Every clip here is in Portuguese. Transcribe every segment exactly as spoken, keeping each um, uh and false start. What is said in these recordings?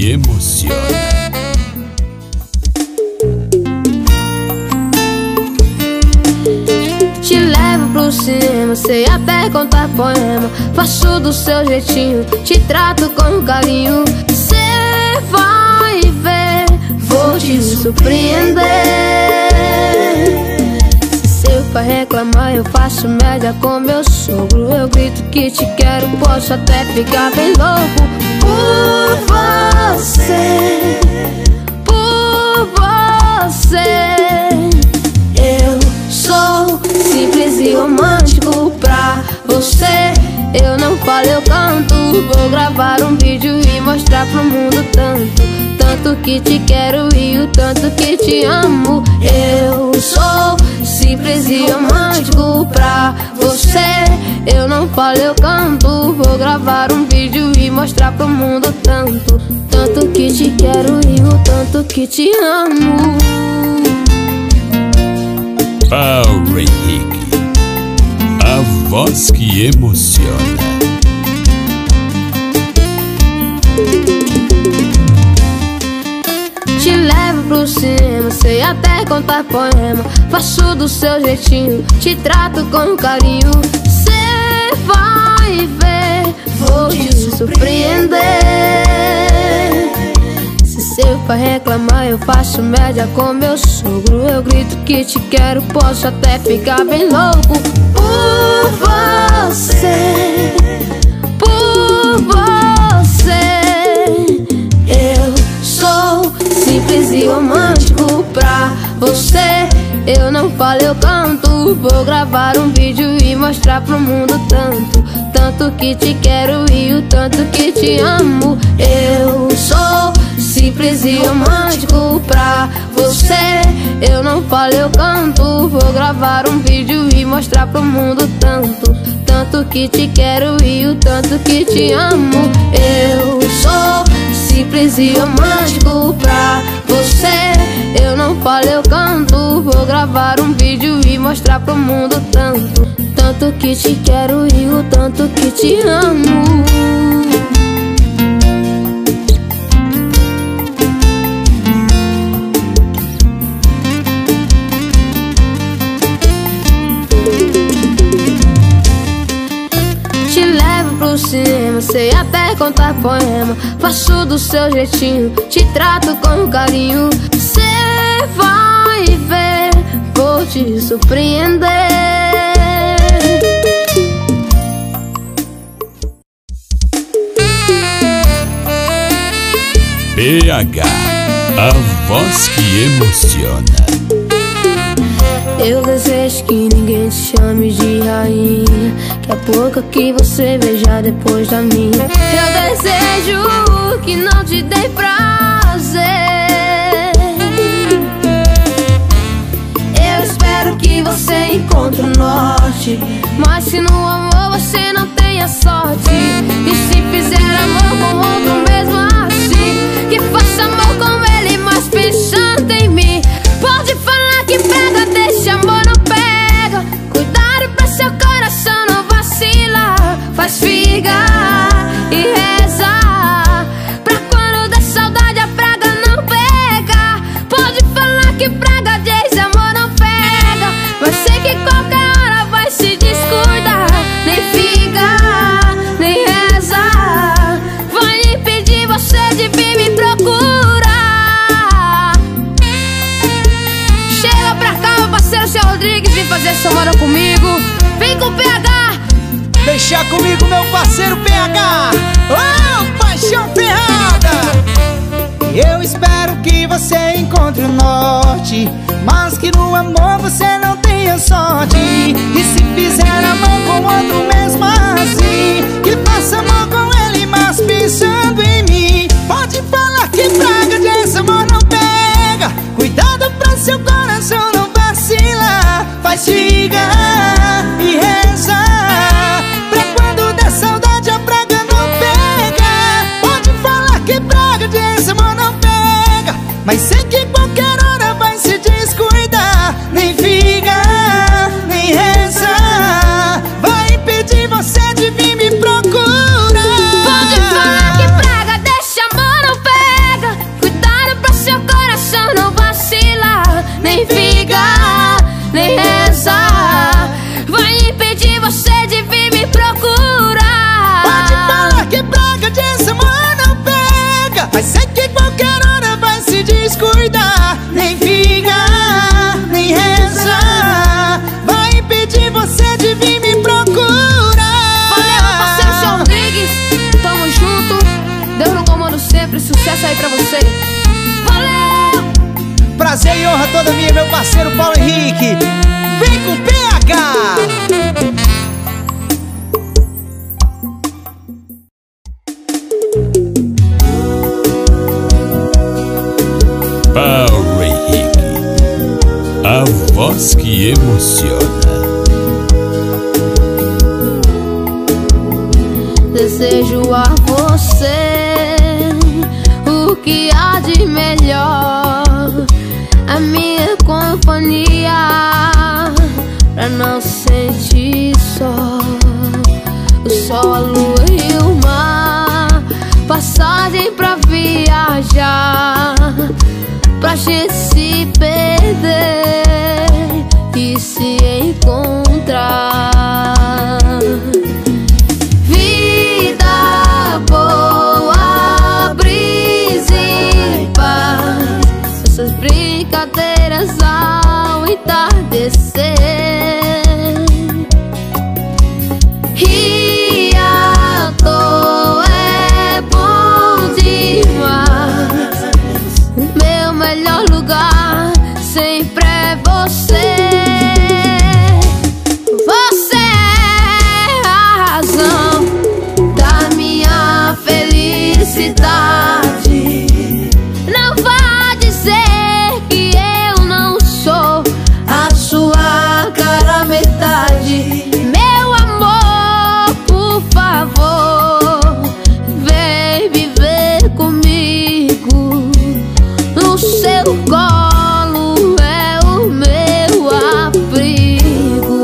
que emociona. Te levo pro cinema, sei até contar poema. Faço do seu jeitinho, te trato com carinho. Cê vai ver, vou te surpreender. Se seu pai reclamar, eu faço média com meu sogro. Eu grito que te quero, posso até ficar bem louco. Por você, por você. Eu sou simples e romântico pra você. Eu não falo, eu canto. Vou gravar um vídeo e mostrar pro mundo tanto, tanto que te quero e o tanto que te amo. Eu sou simples e romântico pra você. Eu não falo, eu canto. Vou gravar um vídeo e mostrar pro mundo tanto, tanto que te quero e o tanto que te amo. Paulo Henrique, a voz que emociona. Te levo pro cinema, sei até contar poema. Faço do seu jeitinho, te trato com carinho. Cê vai ver, vou te surpreender. Se seu pai reclamar, eu faço média com meu sogro. Eu grito que te quero, posso até ficar bem louco. Por você, por você. Eu sou simples e romântico pra você. Eu não falo, eu canto. Vou gravar um vídeo e mostrar pro mundo tanto, tanto que te quero e o tanto que te amo. Eu sou simples e romântico pra você. Eu não falo, eu canto. Vou gravar um vídeo e mostrar pro mundo tanto, tanto que te quero e o tanto que te amo. Eu sou simples e romântico pra você. Eu não falo, eu canto. Vou gravar um vídeo e mostrar pro mundo tanto, tanto que te quero e o tanto que te amo. Te levo pro cinema, sei até contar poema. Faço do seu jeitinho, te trato com carinho. Cê vai ver, vou te surpreender. P H, a voz que emociona. Eu desejo que ninguém te chame de rainha, que a boca que você beija depois da minha. Eu desejo que não te dê prazer. Eu espero que você encontre o norte, mas se no amor você não tenha sorte, e se fizer amor com outro mesmo assim, que faça amor com ele, mas pensando em mim. Pode falar que pega, deixa amor não pega. Cuidado pra seu coração não vacilar. Faz figa e reza pra quando der saudade a praga não pega. Pode falar que praga diz amor não pega, mas sei que qualquer hora vai se descuidar. Nem figa, nem reza, vai impedir você de vir me procurar. Chega pra cá, meu parceiro seu Rodrigues, vem fazer essa moral comigo. Vem com o P H. Deixa comigo, meu parceiro P H. Oh, paixão ferrada. Eu espero que você encontre o norte, mas que no amor você não tenha sorte. E se fizer amor com outro mesmo assim, que faça amor com ele, mas pensando em mim. Pode falar que praga desse amor não pega. Cuidado pra seu coração não vacilar. Faz figa e reza pra quando der saudade a praga não pega. Pode falar que praga desse amor não pega, mas sei que qualquer hora vai se descuidar. Nem figa, nem reza, vai impedir você de vir me procurar. descuidar, nem ficar, nem rezar, vai impedir você de vir me procurar. Valeu, meu parceiro João Rodrigues, tamo junto. Deus no comando sempre, sucesso aí pra você. Valeu! Prazer e honra toda minha, meu parceiro Paulo Henrique. Vem com P H! Paulo Henrique, a voz que emociona. Desejo a você o que há de melhor, a minha companhia, pra não sentir só. O sol, a lua e o mar, passagem pra viajar, pra gente se perder e se encontrar. Vida boa, brisa e paz, essas brincadeiras ao entardecer. Rir à toa é bom demais, o meu melhor lugar sempre é você. Você é a razão da minha felicidade. Não vá dizer que eu não sou a sua cara metade. Meu amor, por favor, vem viver comigo. No seu colo é o meu abrigo.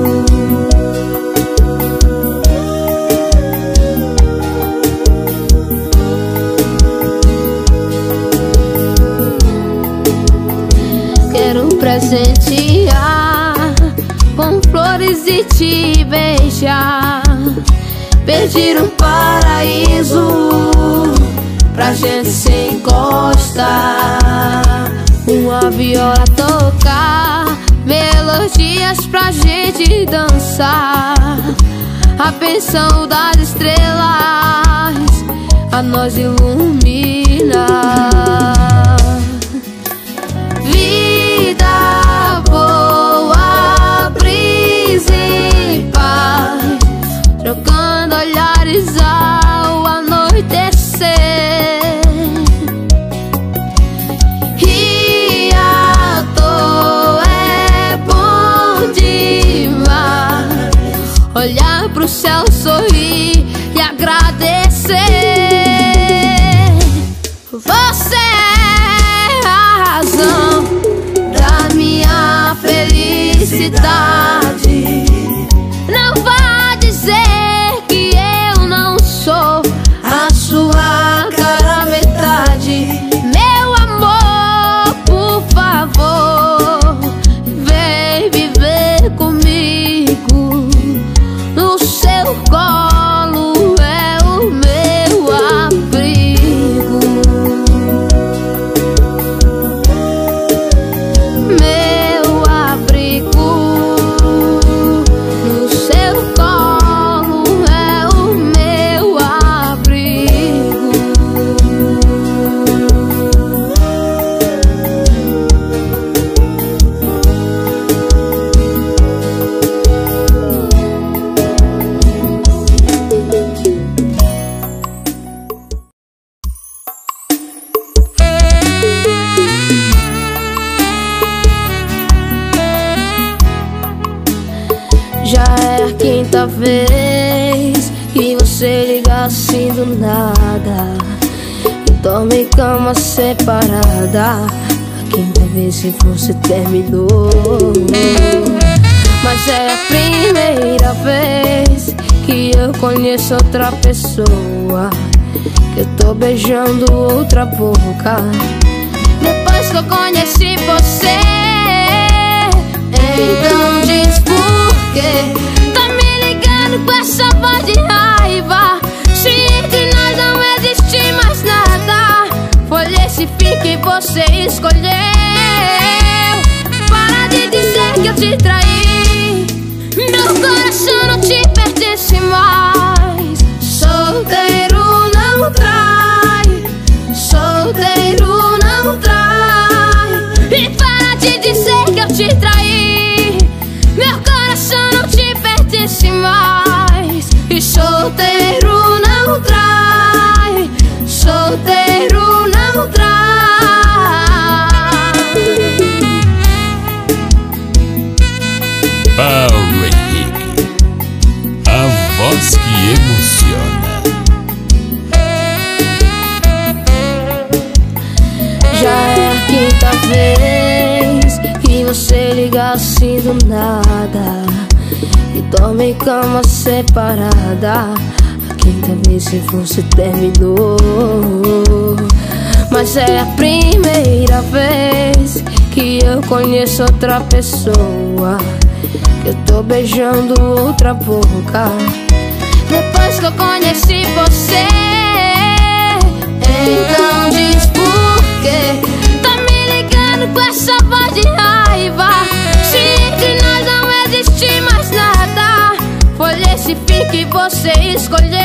Quero presentear com flores e te beijar, pedir um paraíso pra gente se encostar, uma viola tocar, melodias pra gente dançar, a bênção das estrelas a nós iluminar. Vida boa, brisa e paz, trocando olhares ao anoitecer. Rir à toa é bom demais, olhar pro céu, sorrir e agradecer. Você é a razão da minha felicidade. Não vá dizer que eu não sou a sua cara metade. Meu amor, por favor, vem viver comigo. No seu colo é o meu abrigo. Meu abrigo, no seu colo é o meu abrigo. Já é a quinta vez que você liga assim do nada e dorme em cama separada. A quinta vez que você terminou, mas é a primeira vez que eu conheço outra pessoa, que eu tô beijando outra boca. Depois que eu conheci você, então diz por quê tá me ligando com essa voz de raiva, se entre nós não existe mais nada. Foi esse fim que você escolheu. Para de dizer que eu te traí. Meu coração não te pertence mais. Solteiro não trai, solteiro não trai. E para de dizer que eu te traí. Meu coração não te pertence mais. E solteiro não trai, solteiro não trai. Power Henrique, a voz que emociona. Já é a quinta vez que você liga assim do nada e dorme em cama separada. A quinta vez que você terminou. Mas é a primeira vez que eu conheço outra pessoa, que eu tô beijando outra boca. Depois que eu conheci você, então diz por quê tá me ligando com essa voz de raiva. Se entre nós não existe mais nada, foi esse fim que você escolheu.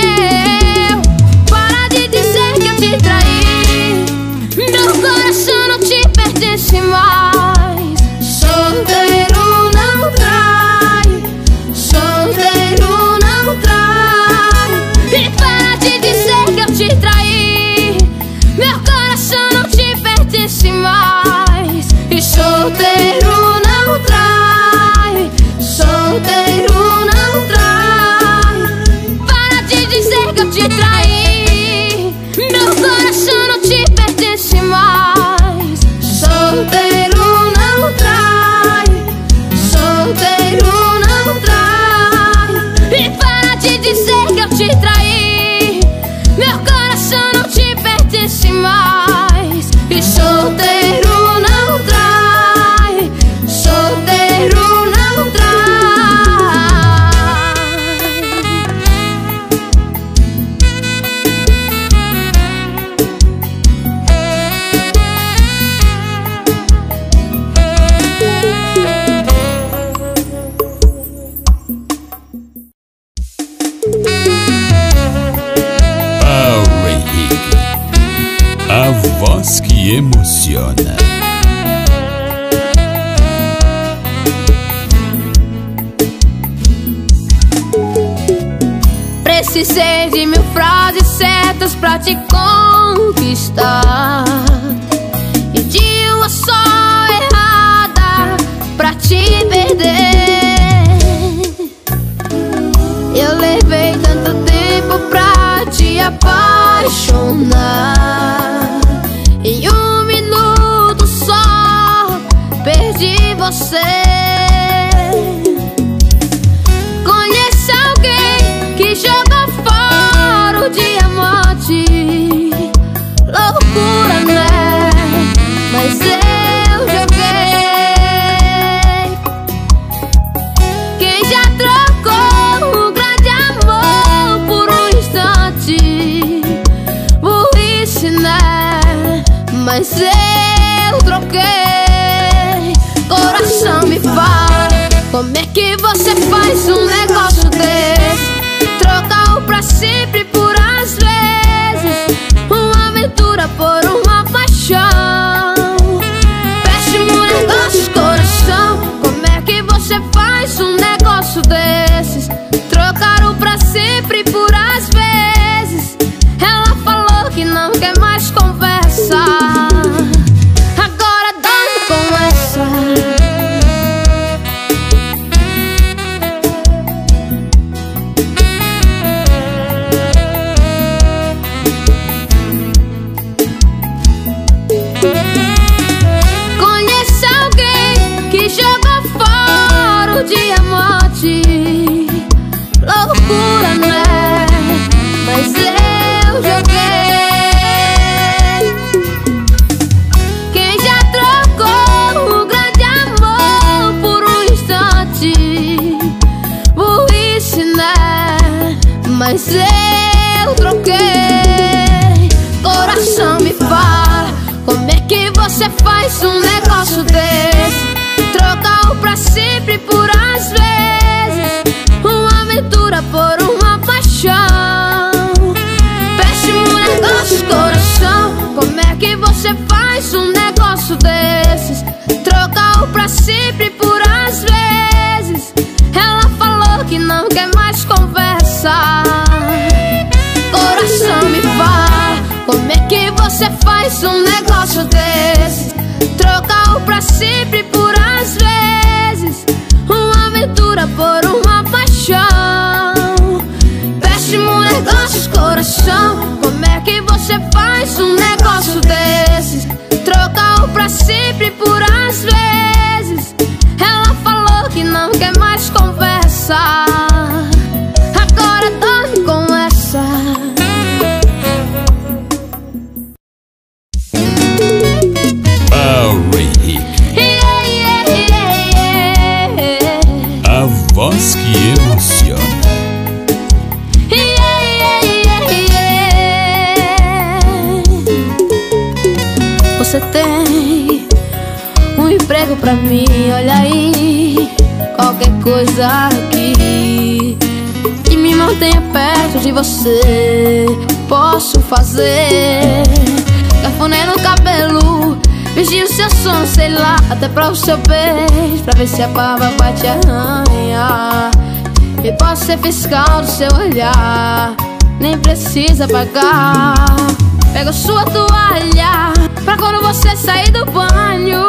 Para de dizer que eu te traí. Meu coração não te pertence mais. Solteiro não trai, solteiro não trai. E para de dizer que eu te traí. Meu coração não te pertence mais. E solteiro não trai, solteiro não trai. Para de dizer que eu te traí. Meu coração não te pertence mais. Solteiro não trai, solteiro não trai. E para de dizer que eu te traí. Meu coração não te pertence mais. E solteiro não trai, solteiro não trai. Power Henrique, a voz que emociona. Precisei de mil frases certas pra te conquistar e de uma só errada pra te perder. Eu levei tanto tempo pra te apaixonar. Em um minuto só perdi você. Conhece alguém que joga fora o diamante? Loucura, né? Mas eu joguei. Quem já trocou um grande amor por um instante? Burrice, né? Mas eu troquei. Coração, me fala, como é que você faz um negócio desse? Trocar o pra sempre por às vezes, uma aventura por uma paixão. Péssimo negócio, coração. Como é que você faz um negócio desses? Trocar o pra sempre por às vezes. Ela falou que não quer mais conversa. Agora dorme com essa. faz um negócio desse? Trocar o pra sempre por às vezes, uma aventura por uma paixão. Péssimo negócio, coração. Como é que você faz um negócio desses? Trocar o pra sempre por às vezes. Ela falou que não quer mais conversar. Coração, me fala, como é que você faz um negócio desses? Trocar o pra sempre por às vezes, uma aventura por uma paixão. Péssimo negócio, coração. Como é que você faz um negócio desses? Trocar o pra sempre por às vezes. Ela falou que não quer mais conversar. Agora dorme com essa. Power Henrique, Yeah, yeah, yeah, yeah. a voz que emociona. Yeah, yeah, yeah, yeah. Você tem um emprego pra mim, olha aí. Qualquer coisa aqui que me mantenha perto de você, posso fazer. Cafuné no cabelo, vigio o seu sono, sei lá, até pra o seu beijo, pra ver se a barba vai te arranhar. E posso ser fiscal do seu olhar, nem precisa pagar. Pego sua toalha pra quando você sair do banho.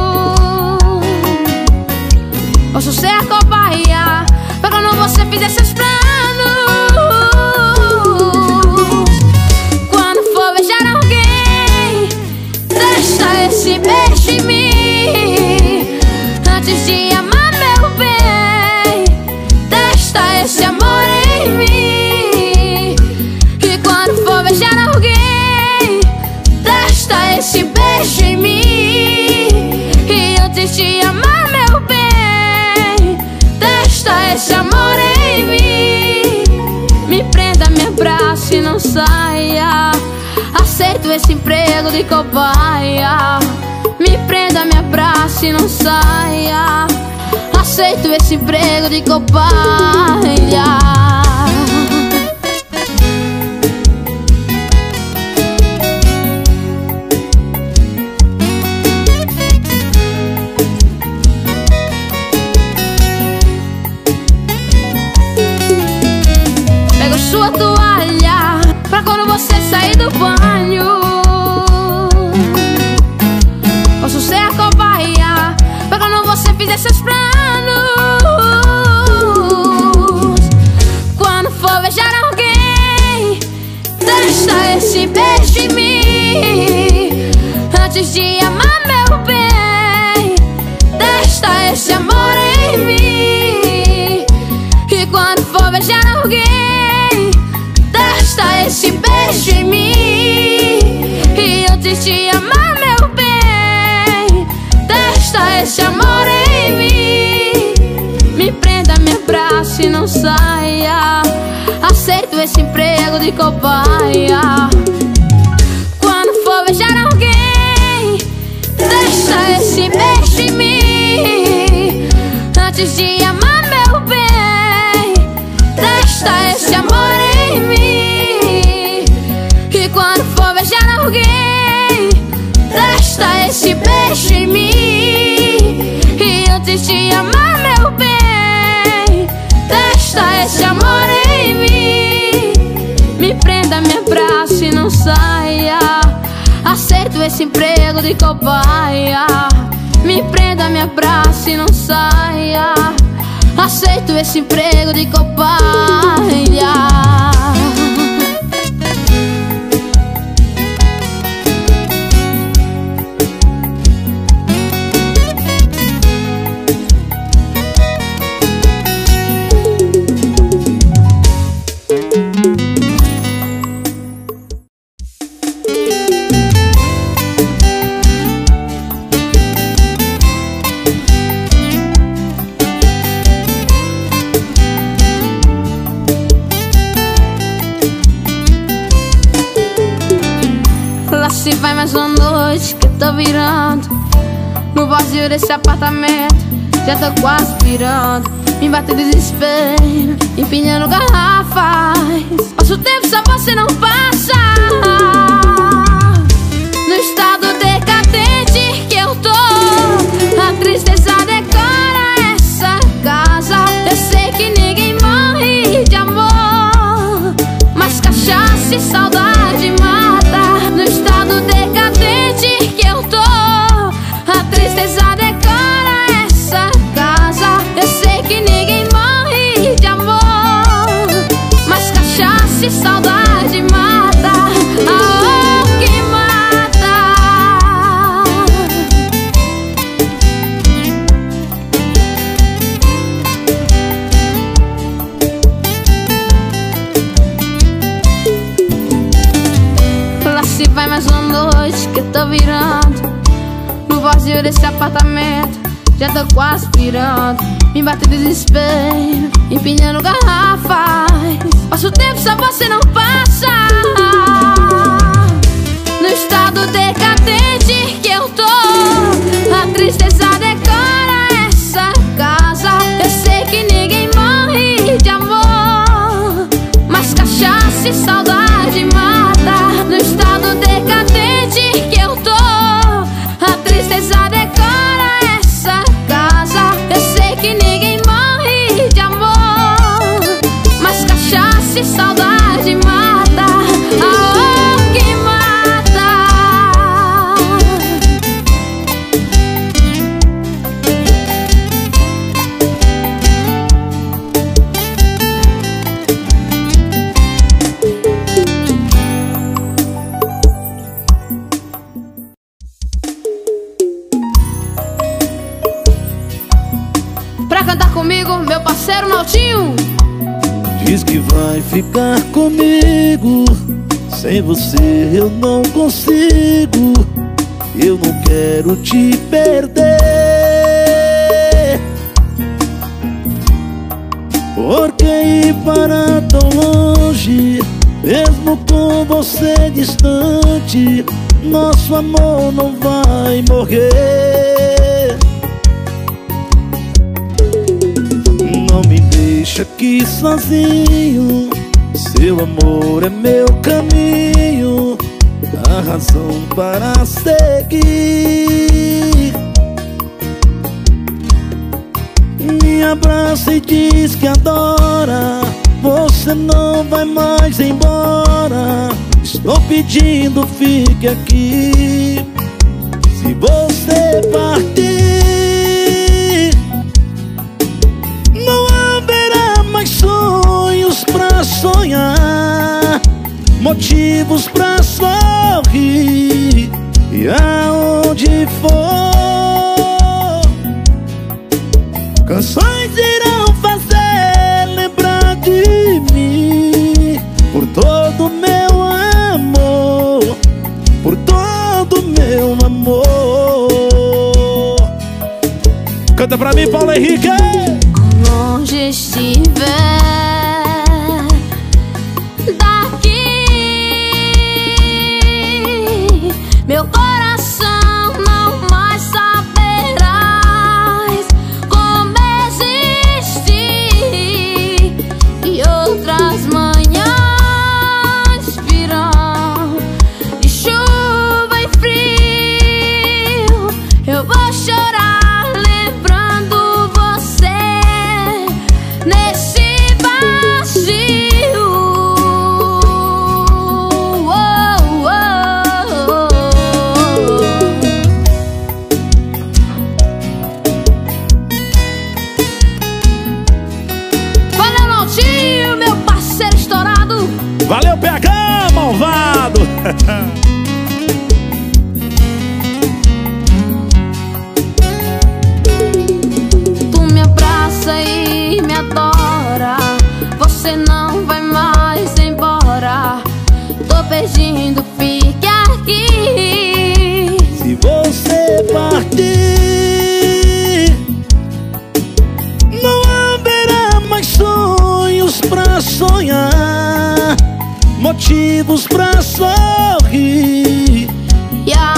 Posso ser a cobaia pra quando você fizer seus planos. Quando for beijar alguém, deixa esse beijo em mim. Antes de amar, meu bem, deixa esse amor em mim. E quando for beijar alguém, deixa esse beijo em mim. E antes de amar, meu bem, deixa esse amor em mim. Me prenda, me abrace e não saia. Aceito esse emprego de cobaia. Me prenda, me abrace e não saia. Aceito esse emprego de cobaia. Pego sua toalha pra quando você sair do banho. Posso ser a cobaia pra quando você fizer seus planos. Quando for beijar alguém, deixa esse beijo em mim. Antes de amar, meu bem, deixa esse amor em mim. E quando for beijar alguém, deixa esse beijo em mim. E antes de amar, meu bem, deixa esse amor em mim. Me prenda, me abrace e não saia. Aceito esse emprego de cobaia. Quando for beijar alguém, deixa esse beijo em mim. Antes de amar, meu bem, deixa esse amor em mim. E quando for beijar alguém, deixa esse beijo em mim. E antes de amar, meu bem, deixa esse amor em mim. Me prenda, me abrace e não saia. Aceito esse emprego de cobaia. Me prenda, me abrace e não saia. Aceito esse emprego de cobaia. uma noite que eu tô virando no vazio desse apartamento. Já tô quase pirando, me bate desespero, empinhando garrafas. Passa o tempo, só você não passa. No estado decadente que eu tô, a tristeza decora essa casa. Eu sei que ninguém morre de amor, mas cachaça e saudade mata. No estado decadente que eu tô, a tristeza decora essa casa. Eu sei que ninguém morre de amor, mas cachaça e saudade mata. Ah, oh, que mata. Lá se vai mais uma noite que eu tô virando no vazio desse apartamento. Já tô quase pirando, me bate desespero, empinhando garrafas. Passa o tempo, só você não passa. No estado decadente que eu tô, a tristeza decora essa casa. Eu sei que ninguém morre de amor, mas cachaça e saudade mata. No estado decadente que eu tô, a tristeza decora essa casa. Eu sei que ninguém morre de amor, mas cachaça e saudade mata. Ah, oh, que mata. Pra cantar comigo, meu parceiro Naldinho. Diz que vai ficar comigo, sem você eu não consigo. Eu não quero te perder, porque ir para tão longe, mesmo com você distante, nosso amor não vai morrer. Não me deixa aqui sozinho, seu amor é meu caminho, a razão para seguir. Me abraça e diz que adora, você não vai mais embora. Estou pedindo, fique aqui. Se você partir, sonhos pra sonhar, motivos pra sorrir, e aonde for, canções irão fazer lembrar de mim, por todo meu amor, por todo meu amor. Canta pra mim, Paulo Henrique. Longe estiver daqui, meu coração não mais saberás como existir. E outras manhãs virão de chuva e frio, eu vou chorar nesse vazio. Oh, oh, oh. Valeu, Naldinho, meu parceiro estourado. Valeu, P H, malvado. E me adora, você não vai mais embora. Tô pedindo, fique aqui. Se você partir, não haverá mais sonhos pra sonhar, motivos pra sorrir, e a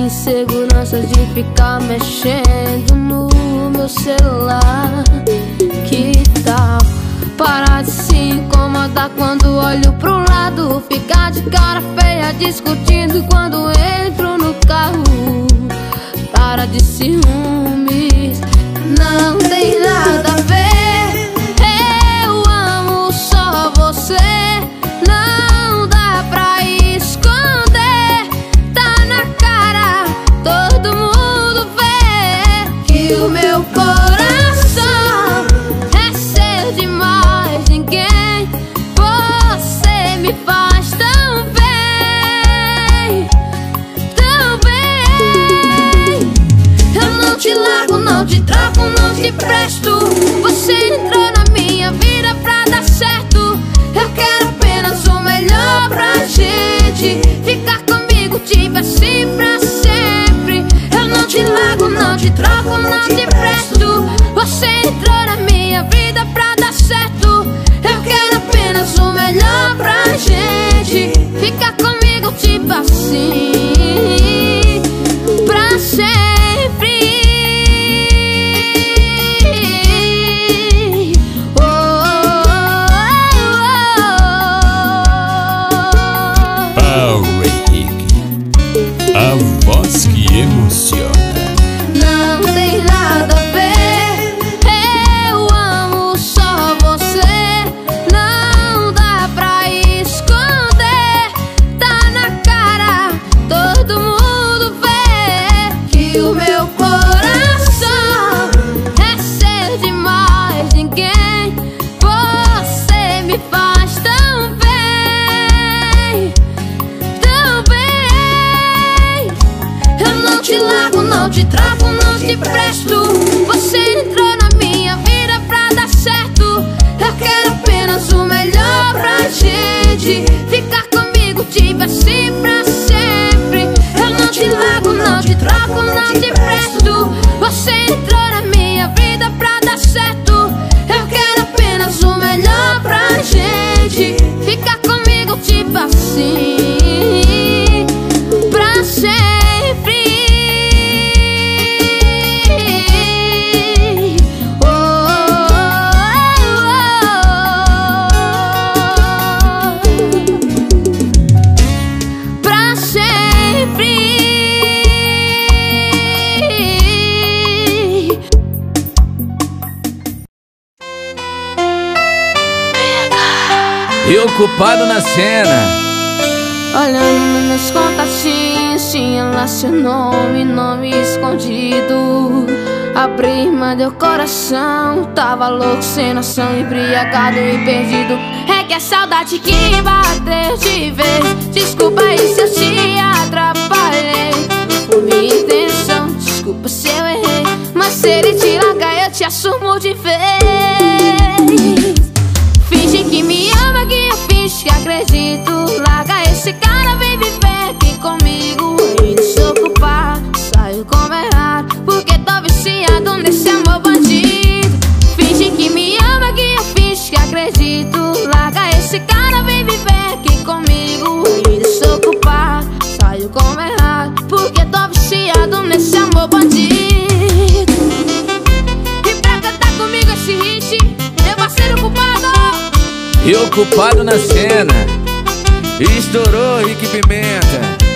insegurança de ficar mexendo no meu celular. Que tal parar de se incomodar quando olho pro lado? Ficar de cara feia discutindo quando entro no carro. Para de ciúmes, não tem nada a ver. Eu amo só você, não dá pra esconder. Tá na cara, todo mundo vê que o meu coração é seu demais. Ninguém, você me faz tão bem, tão bem. Eu não te largo, não te troco, não te presto. Você entrou na minha vida pra dar certo. Eu quero apenas o melhor pra gente. Ficar comigo, tipo assim pra sempre. Eu não te largo, não te troco, não te presto. Você entrou na minha vida pra dar certo. Eu quero apenas o melhor pra gente. Ficar comigo, tipo assim, pra sempre. A voz que emociona. Não tem nada a ver. Eu amo só você, não dá pra esconder. Tá na cara, todo mundo vê que o meu coração é seu demais. Ninguém, você me faz tão bem, tão bem. Eu não te largo, não te troco, não te presto. Você entrou na minha vida pra dar certo. Eu quero apenas o melhor pra gente. Ficar comigo, tipo assim pra sempre. Eu não te largo, não te troco, não te presto. Você entrou na minha vida pra dar certo. Eu quero apenas o melhor pra gente. Ficar comigo, tipo assim, pra sempre. E ocupado na cena. Olhando nas contatinhos, tinha lá seu nome, nome escondido. Abri, mandei o coração, tava louco, sem noção, embriagado e perdido. É que a saudade que bateu de vez. Desculpa aí se eu te atrapalhei. Não foi minha intenção, desculpa se eu errei. Mas se ele te largar, eu te assumo de vez. Finge que me ama, que eu finge que acredito. Larga esse cara, vem viver aqui comigo. Ainda sou culpado, saio como errado, porque tô viciado nesse amor bandido. Finge que me ama, que eu finge que acredito. Larga esse cara, vem viver aqui comigo. Ainda sou culpado, saio como errado, porque tô viciado nesse amor bandido. E pra cantar comigo esse hit, meu parceiro culpado. E ocupado na cena. Estourou Rick Pimenta.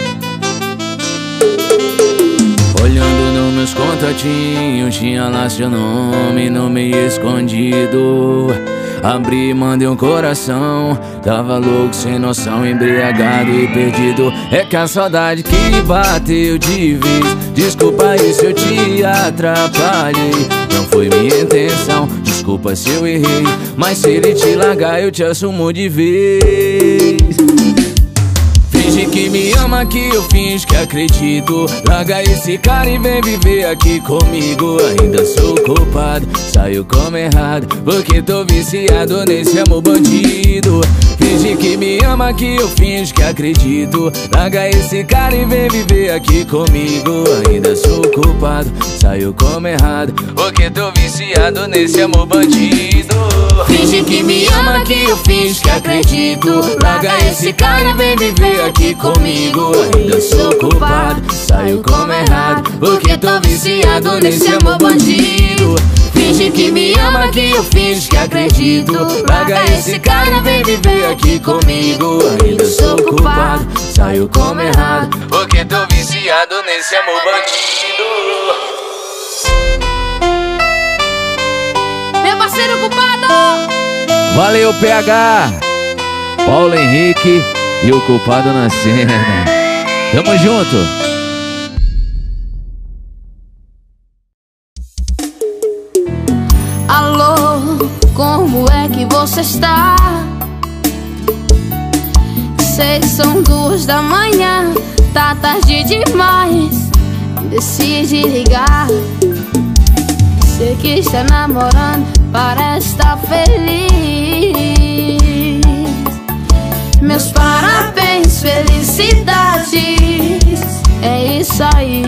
Olhando nos meus contatinhos, tinha lá seu nome, nome escondido. Abri, mandei um coração, tava louco, sem noção, embriagado e perdido. É que a saudade que bateu de vez. Desculpa aí se eu te atrapalhei. Não foi minha intenção, desculpa se eu errei. Mas se ele te largar, eu te assumo de vez. Finge que me ama, que eu finge que acredito. Larga esse cara e vem viver aqui comigo. Ainda sou culpado, saio como errado, porque tô viciado nesse amor bandido. Finge que me ama, que eu finge que acredito. Larga esse cara e vem viver aqui comigo. Ainda sou culpado, saio como errado, porque tô viciado nesse amor bandido. Finge que me ama, que eu finge que acredito. Larga esse cara e vem viver aqui aqui comigo. Ainda sou culpado, saio como errado, porque tô viciado nesse amor bandido. Finge que me ama, que eu finge que acredito. Larga esse cara, vem viver aqui comigo. Ainda sou culpado, saio como errado, porque tô viciado nesse amor bandido. Meu parceiro culpado! Valeu, P H, Paulo Henrique e o culpado na cena. Tamo junto. Alô, como é que você está? Sei que são duas da manhã, tá tarde demais, decide ligar. Sei que está namorando, parece estar feliz. Meus parabéns, felicidades, é isso aí.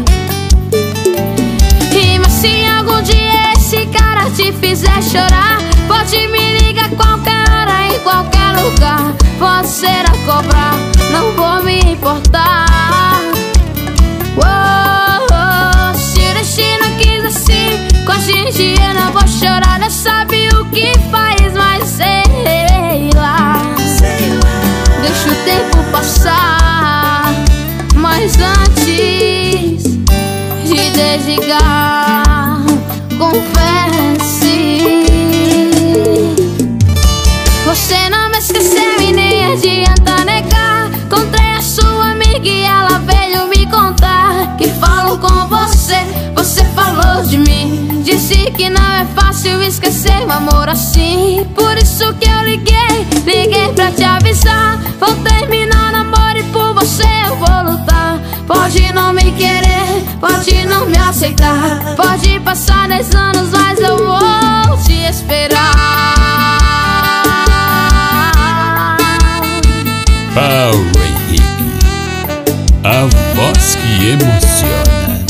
E mas se algum dia esse cara te fizer chorar, pode me ligar qualquer hora, em qualquer lugar. Pode ser a cobrar, não vou me importar. Oh, oh, se o destino quis assim com a gente, eu não vou chorar. Não sabe o que faz, mas sei lá. Deixa o tempo passar, mas antes de desligar, confesse. Você não me esqueceu e nem adianta negar. Encontrei a sua amiga e ela veio me contar que falou com você, você falou de mim. Disse que não é fácil esquecer um amor assim. Por isso que eu liguei, liguei pra te avisar. Vou terminar o namoro e por você eu vou lutar. Pode não me querer, pode não me aceitar, pode passar dez anos, mas eu vou te esperar. Paulo Henrique, a voz que emociona.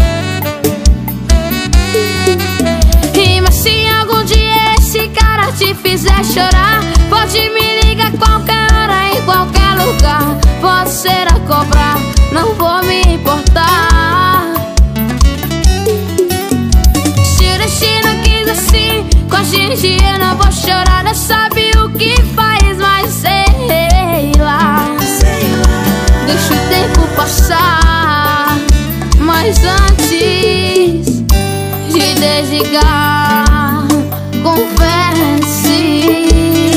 E mas se algum dia esse cara te fizer chorar, pode me ligar qualquer hora, em qualquer lugar. Pode ser a cobrar, não vou me importar. Se o destino quis assim com a gente, eu não vou chorar. Não sabe o que faz, mas sei lá. Deixa o tempo passar, mas antes de desligar, confesse.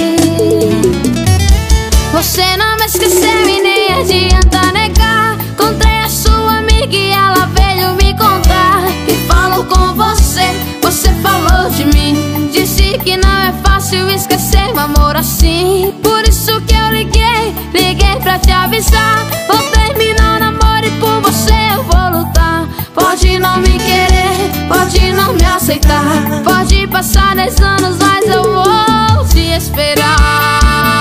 Você não me esqueceu e nem adianta negar. Encontrei a sua amiga e ela veio me contar que falou com você, você falou de mim. Disse que não é fácil esquecer um amor assim. Por isso que eu liguei, liguei pra te avisar. Vou terminar o namoro e por você eu vou lutar. Pode não me querer, pode não me aceitar, pode passar dez anos, mas eu vou te esperar.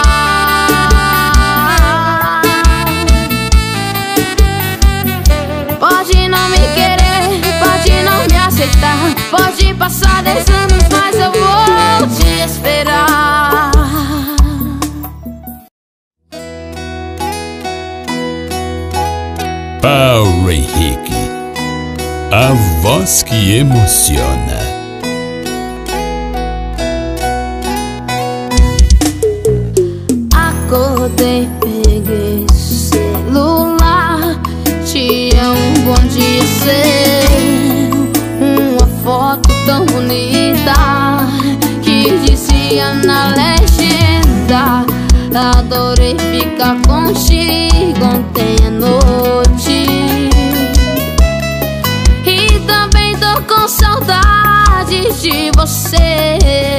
Pode não me querer, pode não me aceitar, pode passar dez anos, mas eu vou te esperar. Paulo Henrique, a voz que emociona. Acordei, peguei o celular, tinha um bom dia seu, uma foto tão bonita que dizia na legenda: adorei ficar contigo ontem à noite. E também tô com saudade de você,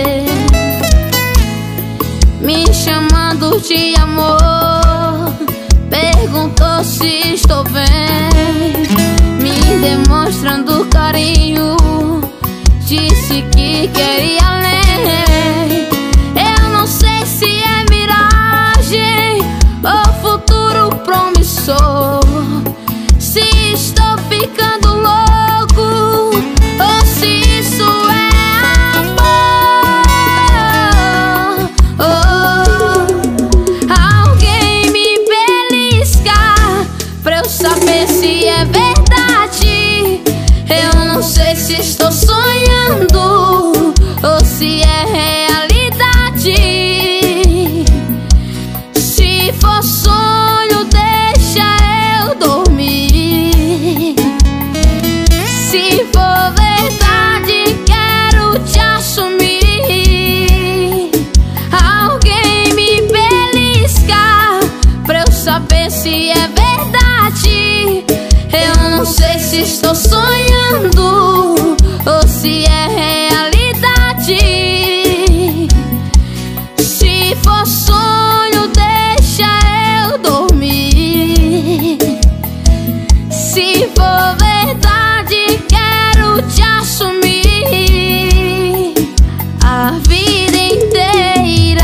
me chamando de amor, perguntou se estou bem, me demonstrando carinho, disse que queria além. Eu não sei se é miragem ou futuro promissor, se estou ficando louco ou se isso é amor. Oh, alguém me belisca pra eu saber se é verdade. Eu não sei se estou sonhando ou se é realidade. Se for sonho, deixa eu dormir. Se for verdade, quero te assumir. Alguém me beliscar pra eu saber se é verdade. Eu não sei se estou sonhando ou se é realidade. Se for sonho, deixa eu dormir. Se for verdade, quero te assumir a vida inteira.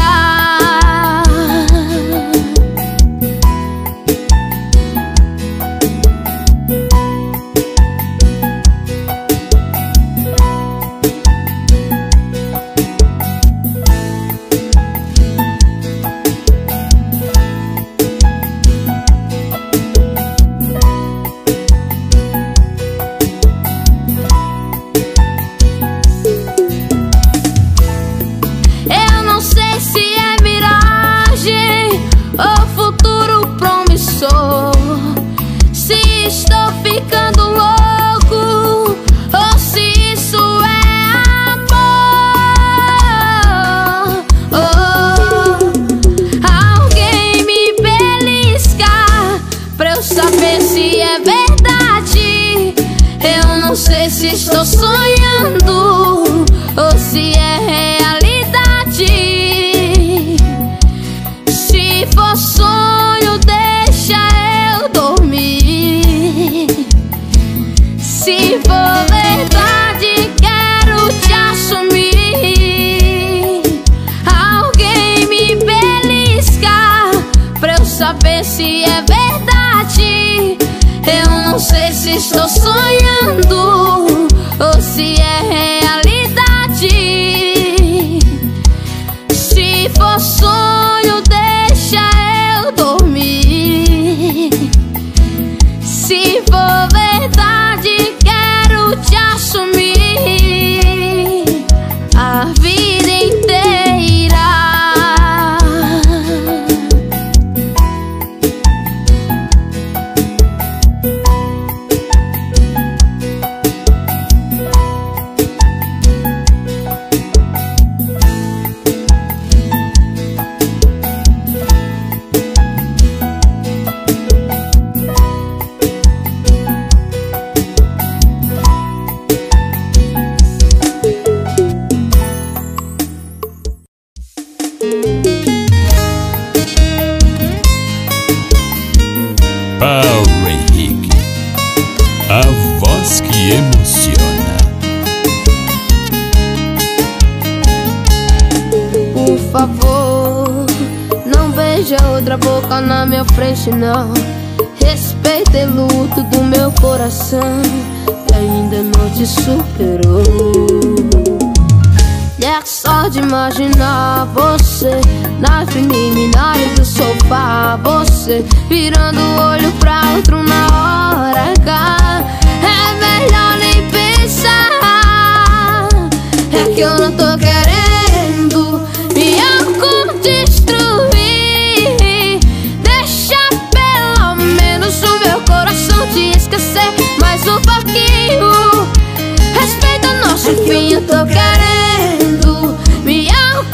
Eu não sei se é miragem ou futuro promissor, se estou ficando louco ou se isso é amor. Oh, alguém me beliscar pra eu saber se é verdade. Eu não sei se estou sonhando ou se é realidade. Se for sonho, deixa eu dormir. Se for verdade, quero te assumir. Alguém me beliscar pra eu saber se é verdade. Eu não sei se estou sonhando ou se é realidade. Se for sonho, deixa eu dormir. Se for verdade, quero te assumir a vida inteira. Paulo Henrique, a voz que emociona. Por favor, não beija outra boca na minha frente, não. Respeita o luto do meu coração, que ainda não te superou. E é só de imaginar você nas preliminares do sofá, você virando o olho pra outro na hora H. É melhor nem pensar. É que eu não tô querendo me autodestruir. Deixa pelo menos o meu coração te esquecer mais um pouquinho. Respeita o nosso fim, eu tô querendo me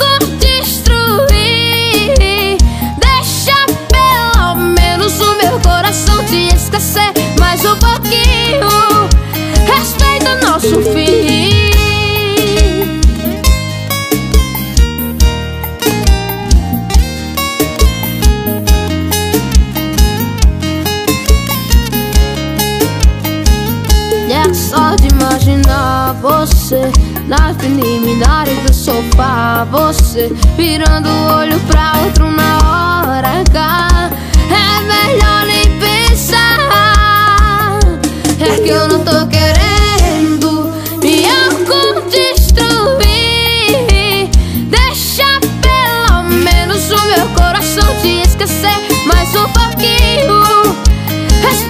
autodestruir. Deixa pelo menos o meu coração te esquecer mais um pouquinho. Respeita o nosso fim. É só de imaginar você nas preliminares do sofá, você virando o olho pra outro na hora H. É melhor nem pensar. É que eu não tô querendo me autodestruir. Deixa pelo menos o meu coração te esquecer mais um pouquinho.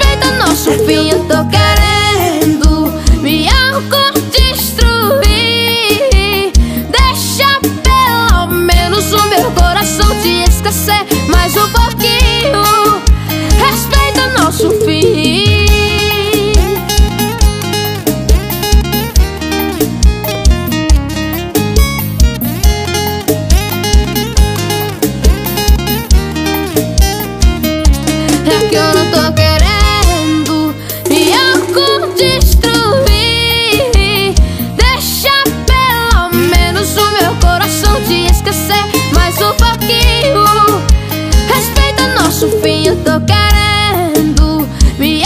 eu não tô querendo me autodestruir. Deixa pelo menos o meu coração te esquecer mais um pouquinho. Respeita nosso fim, eu tô querendo me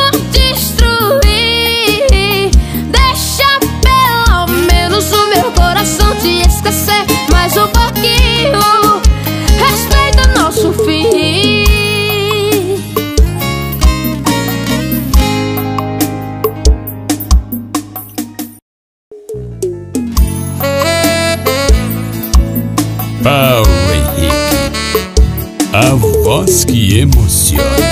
autodestruir. Deixa pelo menos o meu coração te esquecer mais um pouquinho. Respeita nosso fim. Paulo Henrique, a voz que emociona.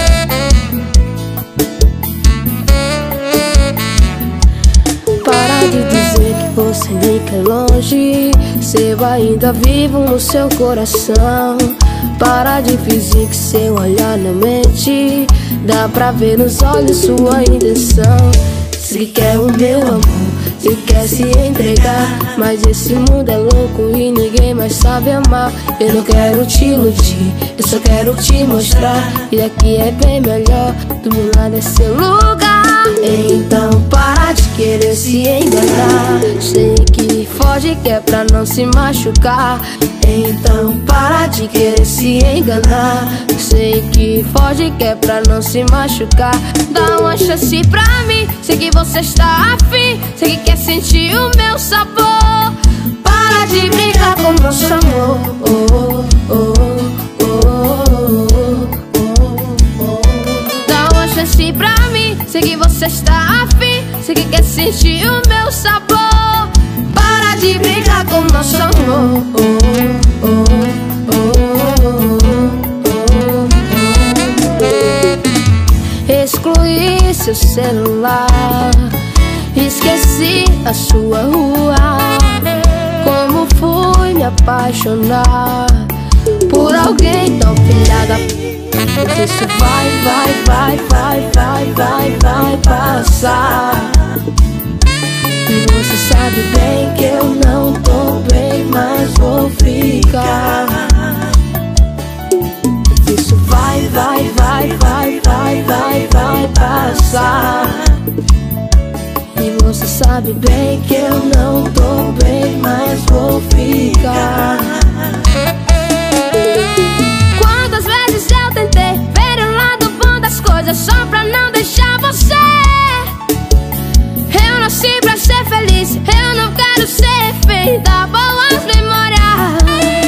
Para de dizer que você nem quer longe, seu ainda vivo no seu coração. Para de fingir que seu olhar não mente, dá pra ver nos olhos sua intenção. Se quer o meu amor, se quer se entregar, mas esse mundo é louco e ninguém mais sabe amar. Eu não quero te iludir, eu só quero te mostrar que aqui é bem melhor, do meu lado é seu lugar. Então para de querer se enganar, sei que foge que é pra não se machucar. Então para de querer se enganar, sei que foge que é pra não se machucar. Dá uma chance pra mim, sei que você está afim, sei que quer sentir o meu sabor. Para de brincar com nosso amor. Oh, oh, oh, oh, oh. Dá uma chance pra mim, sei que você está afim, sei que quer sentir o meu sabor. Para de brincar com nosso amor. Oh, oh, oh, oh, oh. Excluí seu celular, esqueci a sua rua. Como fui me apaixonar por alguém tão filha da p... Isso vai, vai, vai, vai, vai, vai, vai passar. E você sabe bem que eu não tô bem, mas vou ficar. Isso vai, vai, vai, vai, vai, vai, vai passar. E você sabe bem que eu não tô bem, mas vou ficar. Quantas vezes eu tentei ver o lado bom das coisas só pra não deixar você. Eu nasci pra ser feliz, eu não quero ser refém da boas memórias.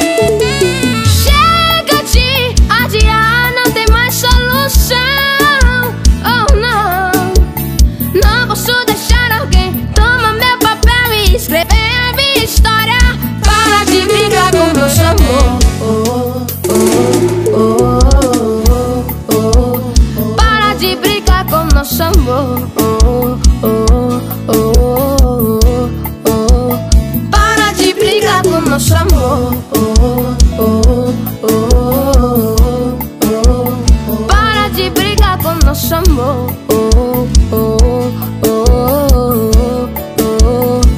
Chega de adiar, não tem mais solução. Oh não, não posso deixar alguém tomar meu papel e escrever a minha história. Para de brincar com nosso amor. Oh, oh, oh, oh, oh, oh. Para de brincar com nosso amor. Oh, oh, oh, oh, oh. Para de brincar com nosso amor. Oh, oh, oh, oh, oh. Para de brigar com nosso amor. Oh, oh, oh, oh, oh.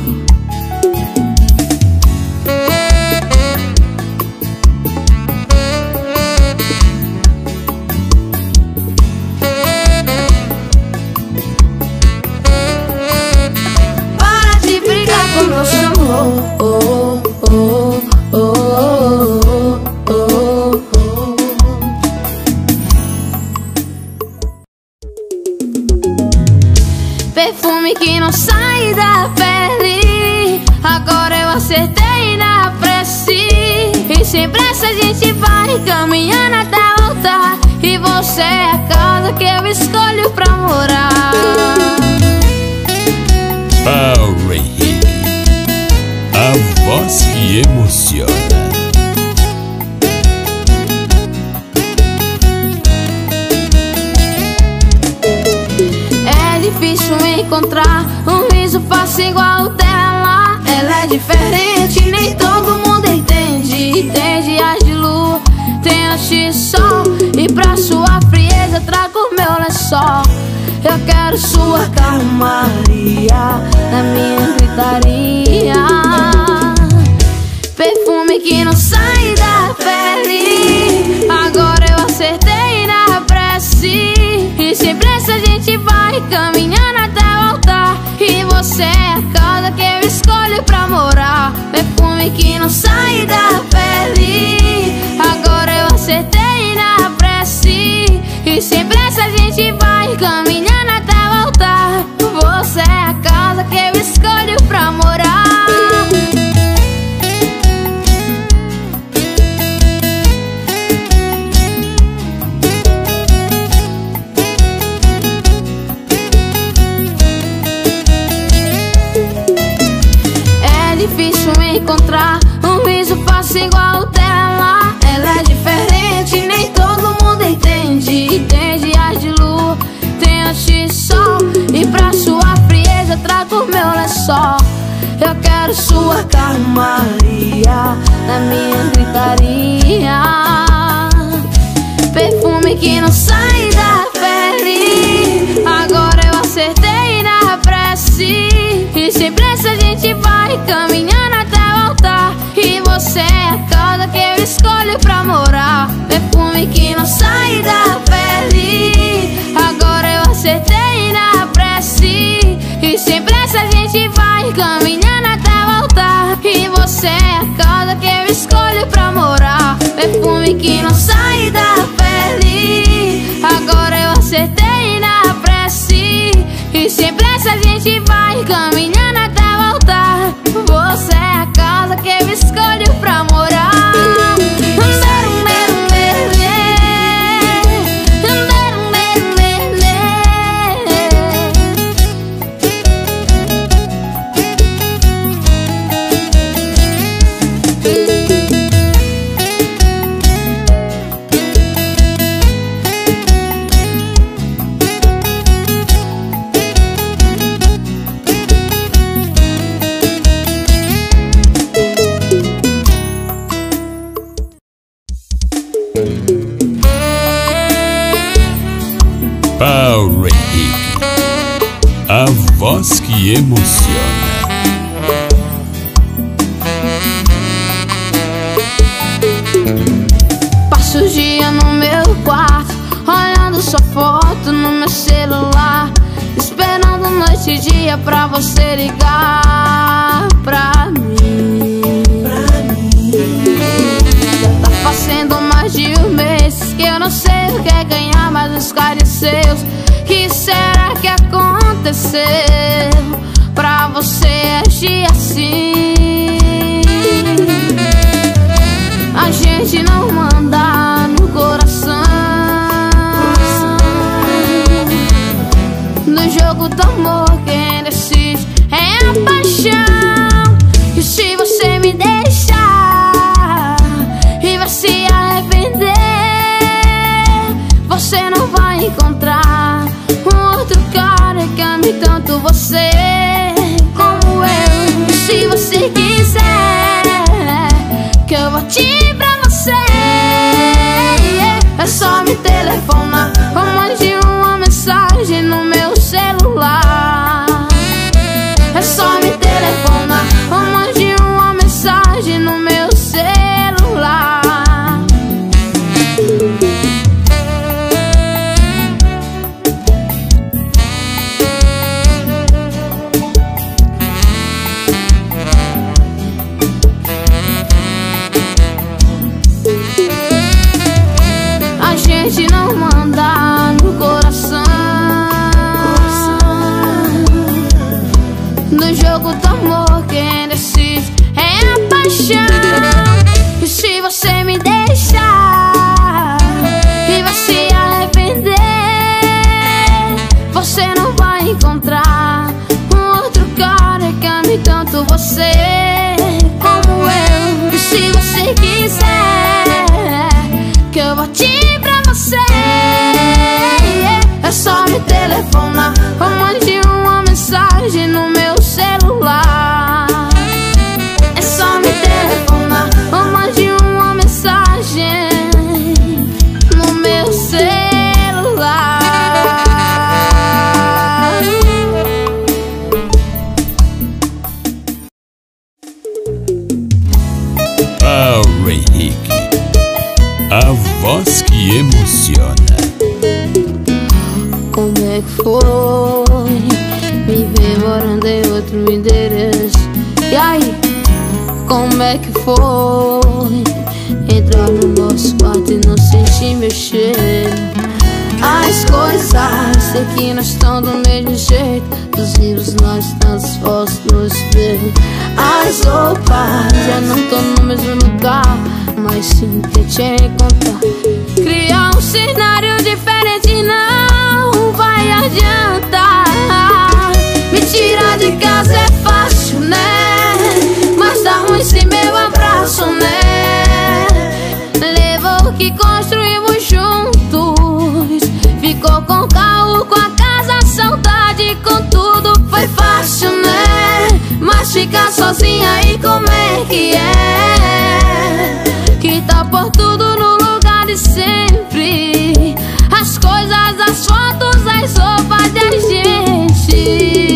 Para de brigar com nosso amor. Oh, oh, oh, oh, oh, oh. Perfume que não sai da pele, agora eu acertei na prece. E sem pressa a gente vai caminhando até voltar. E você é a casa que eu escolho pra morar. Paulo Henrique, a voz que emociona. É difícil encontrar um riso fácil igual o dela. Ela é diferente, nem todo mundo entende. Tem dias de lua, tem noites de sol, e pra sua frieza trago meu lençol. Eu quero sua calmaria na minha gritaria. Perfume que não sai da pele, agora eu acertei na prece. gente vai caminhando até voltar. Você é a casa que eu escolho pra morar. É difícil encontrar um riso fácil igual o dela. Ela é diferente, nem todo mundo entende. Tem dias de lua, tem noites de sol, e pra sua frieza trago meu lençol. Eu quero sua calmaria na minha gritaria, perfume que não sai da pele. Agora eu acertei na prece, e sem pressa a gente vai caminhando até voltar. E você é a casa que eu escolho pra morar, perfume que não sai da pele. Agora eu acertei na prece, e sem pressa a gente vai caminhando até voltar. E você é a casa que eu escolho pra morar, perfume que não sai da pele. Agora eu acertei na prece, e sem pressa a gente vai caminhando até voltar. Você é a casa que eu escolho pra morar. Paulo Henrique, a voz que emociona. Passo o dia no meu quarto, olhando sua foto no meu celular, esperando noite e dia pra você ligar pra mim. Já tá fazendo mais de um mês que eu não sei o que é ganhar mais uns caras seus. Que será que aconteceu pra você agir assim? A gente não manda no coração, no jogo do amor quem decide é a paixão. E se você me deixar e vai se arrepender, você não vai encontrar um outro cara que ame tanto você como eu. E se você quiser que eu volte pra você, é só me telefonar ou mande uma mensagem no meu celular. É só me telefonar ou mande uma mensagem no meu celular. A gente não manda no coração, no jogo do amor quem decide é a paixão. E se você me deixar e vai se arrepender, você não vai encontrar um outro cara que ame tanto você como eu. E se você quiser que eu volte pra você, é só me telefonar ou mande uma mensagem no meu celular. É só me telefonar ou mande uma mensagem no meu celular. Paulo Henrique, a voz que emociona. Como é que foi me ver morando em outro endereço? E aí, como é que foi entrar no nosso quarto e não sentir meu cheiro? Ai, As coisas sei que nós estamos do mesmo jeito, dos livros nós tantas fotos no espelho. As roupas já não estão no mesmo lugar, mas sim que te encontrar. Criar um cenário diferente não vai adiantar. Me tirar de casa é fácil, né? Mas tá ruim sem meu abraço, né? Levou o que construímos juntos, ficou com o carro, com a casa, a saudade, com tudo. Foi fácil, né? Mas ficar sozinha aí como é que é? Que tá por tudo no lugar de sempre. As coisas, as fotos, as roupas da gente.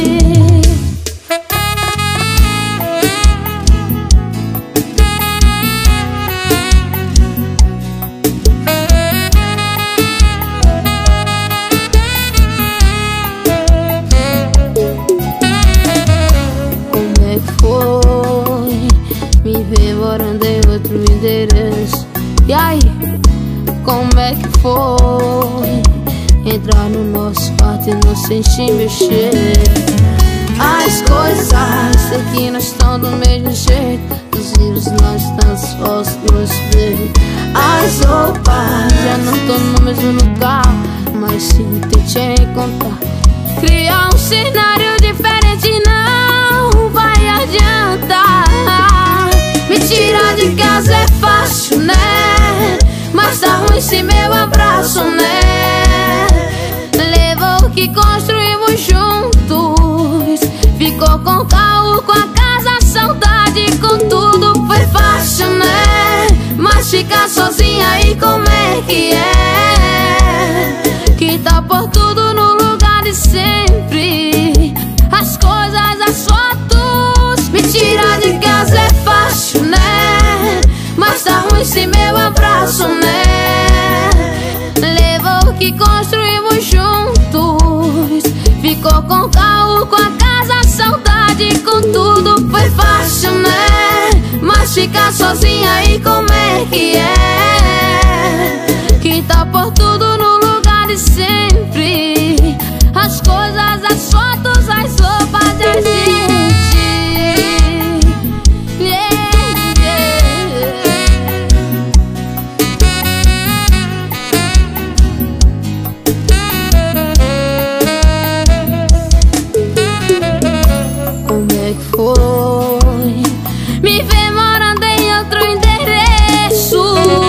E aí, como é que foi entrar no nosso quarto e não sentir mexer? As coisas sei que nós estamos do mesmo jeito, dos livros nós tantas fotos no espelho. As roupas já não estão no mesmo lugar, mas sim tentei encontrar. Criar um cenário diferente não vai adiantar. Me tirar de casa é fácil, né? Mas tá ruim sem meu abraço, né? Levou o que construímos juntos, ficou com o carro, com a casa, a saudade, com tudo. Foi fácil, né? Mas ficar sozinha aí como é que é? Que tá por tudo no lugar de sempre. As coisas, as fotos. Me tirar de casa é fácil, né? Mas tá ruim sem meu abraço, né? Levou o que construímos juntos, ficou com o carro, com a casa, a saudade, com tudo. Foi fácil, né? Mas ficar sozinha aí como é que é? Que tá por tudo no lugar de sempre. As coisas, as fotos, as roupas da gente. Me vê morando em outro endereço.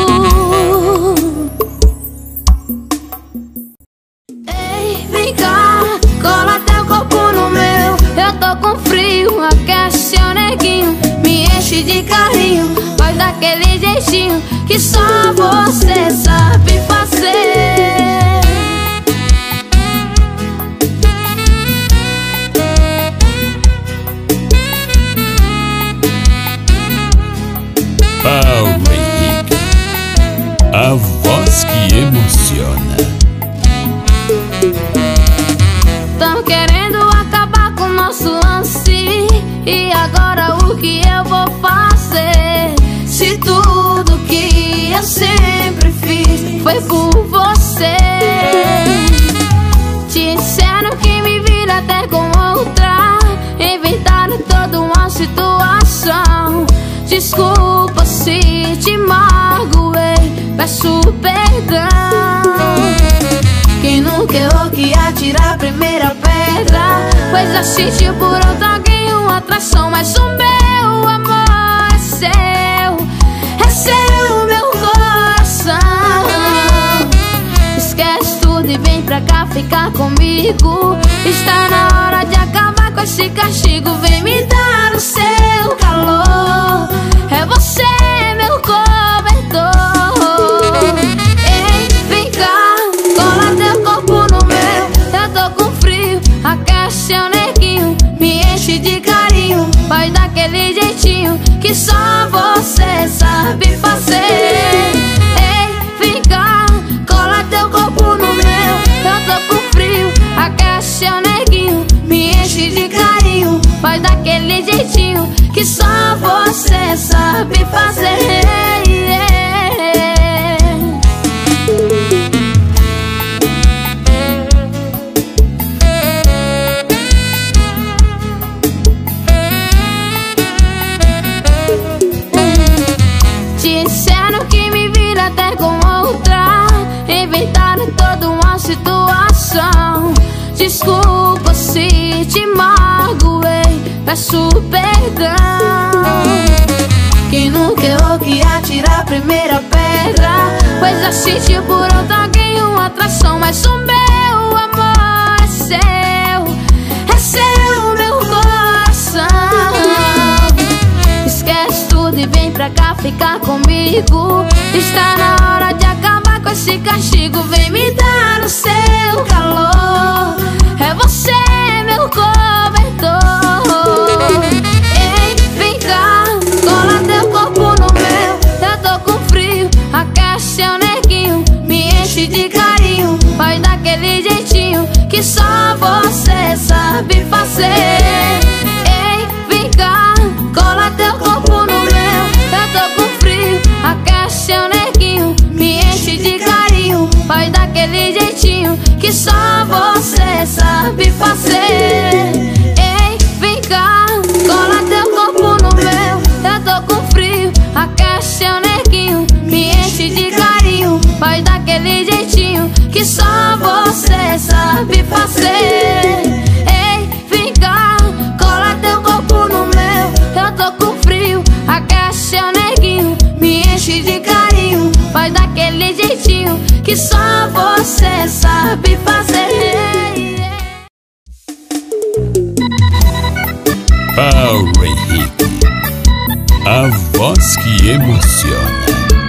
Ei, vem cá, cola teu corpo no meu. Eu tô com frio, aquece seu neguinho, me enche de carinho, faz daquele jeitinho que só você sabe fazer. Paulo Henrique, a voz que emociona. Tão querendo acabar com nosso lance, e agora o que eu vou fazer? Se tudo que eu sempre fiz foi por você. Disseram que me viram até com outra, inventaram toda uma situação. Desculpa se te magoei, peço perdão. Quem nunca errou que atirar a primeira pedra, pois assistiu por outra alguém uma atração. Mas o meu amor é seu, é seu meu coração. Esquece tudo e vem pra cá ficar comigo. Está na hora de acabar com esse castigo. Vem me dar o seu calor, é você meu cobertor. Ei, vem cá, cola teu corpo no meu. Eu tô com frio, aquece seu neguinho, me enche de carinho, faz daquele jeitinho que só você sabe fazer. Ei, vem cá, cola teu corpo no meu. Eu tô com frio, aquece seu neguinho, me enche de carinho, faz daquele jeitinho que só você sabe fazer. Desculpa se te magoei, peço perdão. Quem nunca errou que atira a primeira pedra, pois já sentiu por outra alguém uma atração. Mas o meu amor é seu, é seu meu coração. Esquece tudo e vem pra cá ficar comigo. Está na hora de acabar com esse castigo. Vem me dar o seu calor, é você meu cobertor. Ei, vem cá, cola teu corpo no meu. Eu tô com frio, aquece seu neguinho, me enche de carinho, faz daquele jeitinho que só você sabe fazer. Ei, vem cá, cola teu corpo no meu. Eu tô com frio, aquece seu neguinho, me enche de carinho, faz daquele jeitinho que só você sabe fazer. Ei, vem cá, cola teu corpo no meu. Eu tô com frio, aquece seu neguinho, me enche de carinho, faz daquele jeitinho que só você sabe fazer. Ei, vem cá, cola teu corpo no meu. Eu tô com frio, aquece seu neguinho, me enche de carinho, faz daquele jeitinho que só você sabe fazer. Paulo Henrique, a voz que emociona.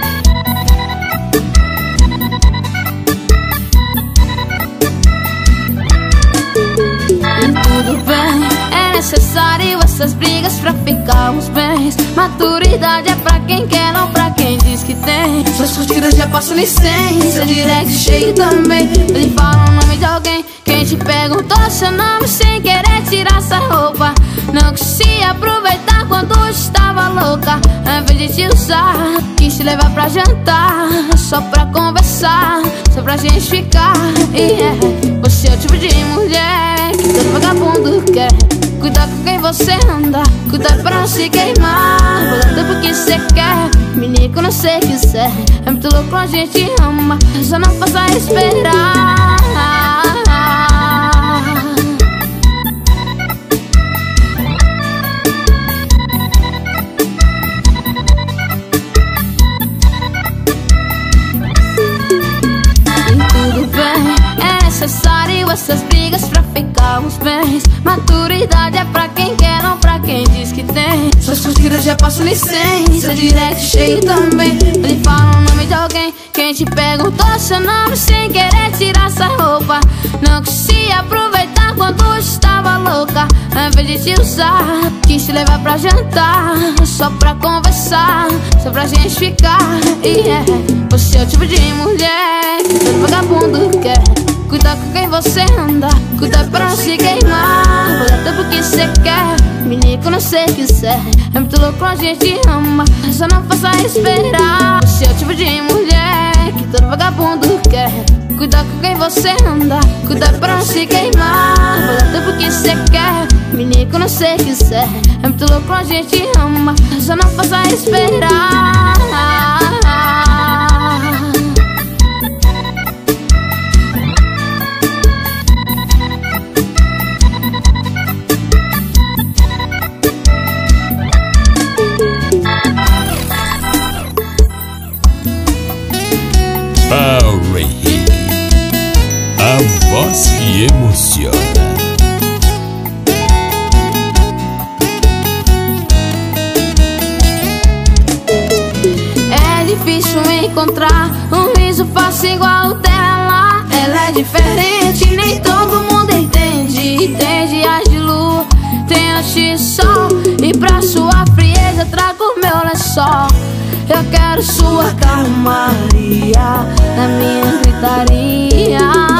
Tudo bem, é necessário essas brigas pra ficarmos bem. Maturidade é pra quem quer, não pra quem diz que tem. Suas curtidas já passam licença, direct cheio também. Ele fala o nome de alguém, quem te perguntou seu nome sem querer tirar essa roupa. Não quis se aproveitar quando estava louca. Ao invés de te usar, quis te levar pra jantar, só pra conversar, só pra gente ficar. E yeah, você é o tipo de mulher que todo vagabundo quer. Cuidado com quem você anda, cuidado pra não se queimar. Vou dar tempo que você quer, menino, quando você quiser. É muito louco, a gente ama, só não faça esperar. Necessário essas brigas pra ficarmos bem. Maturidade é pra quem quer, não pra quem diz que tem. Suas curtidas já passam licença, direct cheio também. Ele fala o nome de alguém, quem te perguntou seu nome sem querer tirar essa roupa. Não quis se aproveitar quando estava louca. Ao invés de te usar, quis te levar pra jantar, só pra conversar, só pra gente ficar. E yeah, você é o tipo de mulher que todo vagabundo quer. Cuidado com quem você anda, cuidado pra não se queimar. Vou dar tempo que você quer, menino, quando você quiser. É muito louco, a gente ama, só não faça esperar. Você é o tipo de mulher que todo vagabundo quer. Cuidado com quem você anda, cuidado pra não se queimar. Vou dar tempo que você quer, menino, quando você quiser. É muito louco, a gente ama, só não faça esperar. Paulo Henrique, a voz que emociona. É difícil encontrar um riso fácil igual o dela. Ela é diferente, nem todo mundo entende. Tem dias de lua, tem noites de sol, e pra sua frieza trago meu lençol. Eu quero sua calmaria na minha gritaria.